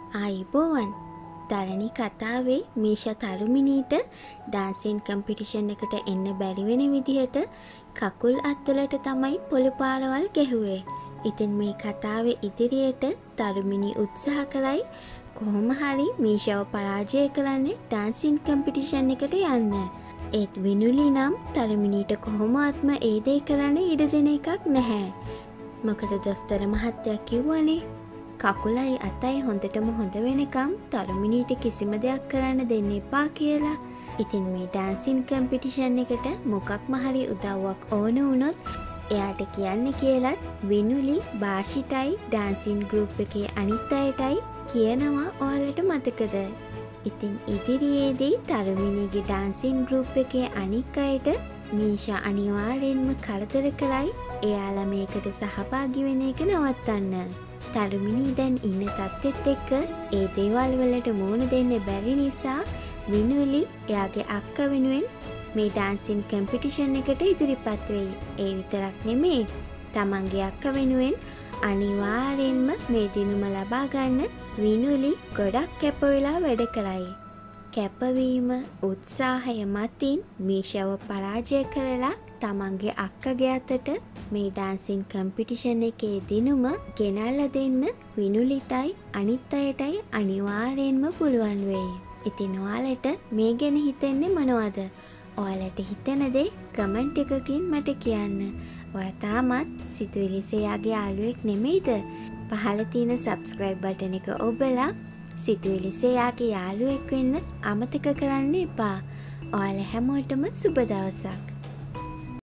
ආයිබෝවන් තරණි කතාවේ මීෂා තරුමිනීට dancing competition එකට එන්න බැරි වෙන විදිහට කකුල් අත්වලට තමයි පොළු පාරවල් ගැහුවේ. ඉතින් මේ කතාවේ ඉදිරියට තරුමිනී උත්සාහ කළයි කොහොම හරි මීෂාව පරාජය කරන්න ඩාන්සින් කම්පිටිෂන් එකට යන්න. ඒත් විනුලි නම් තරුමිනීට කොහොමත්ම ඒ දේ කරන්න ඉඩ දෙන එකක් නැහැ. මොකද දොස්තර මහත්තයා කිව්වනේ කකුලයි අතයි හොඳටම හොඳ වෙනකම් තරුමිනීට කිසිම දෙයක් කරන්න දෙන්න එපා කියලා. ඉතින් මේ ඩාන්සින් කම්පිටිෂන් එකට මොකක්ම හරි උදව්වක් ඕන වුණොත් එයාට කියන්න කියලත් විනුලි බාෂිටයි ඩාන්සින් ගෲප් එකේ අනිත් අයටයි කියනවා ඔයාලට මතකද? ඉතින් ඉදිරියේදී තරුමිනීගේ ඩාන්සින් ගෲප් එකේ අනික් අයට මීෂා අනිවාර්යෙන්ම කරදර කරයි එයාලා මේකට සහභාගී වෙන එක නවත්තන්න. තරුමිනී දැන් ඉන්න තත්ත්වෙත් එක්ක ඒ දේවල් වලට මුහුණ දෙන්න බැරි නිසා විනුලි එයාගේ අක්කා වෙනුවෙන් මේ ඩාන්සින් කම්පිටිෂන් එකට ඉදිරිපත් වෙයි. ඒ විතරක් නෙමෙයි තමන්ගේ අක්කා වෙනුවෙන් අනිවාර්යෙන්ම මේ දිනුම ලබා ගන්න විනුලි ගොඩක් කැප වෙලා වැඩ කරයි. කැපවීම උත්සාහය මතින් මීෂාව පරාජය කරලා තමන්ගේ අක්කගේ අතට මේ ඩාන්සින් කම්පිටිෂන් එකේ දිනුම ගෙනල්ලා දෙන්න විනුලිටයි අනිත් අයටයි අනිවාර්යෙන්ම පුළුවන් වෙයි. ඉතින් ඔයාලට මේ ගැන හිතෙන්නේ මොනවද? ඔයාලට හිතෙන දේ කමෙන්ට් එකකින් මට කියන්න. ඔයා තාමත් සිතුවිලි සේයාගේ යාළුවෙක් නෙමෙයිද? පහළ තියෙන subscribe button එක ඔබලා සිතුවිලි සේයාගේ යාළුවෙක් වෙන්න අමතක කරන්න එපා. ඔයාලා හැමෝටම සුබ දවසක්.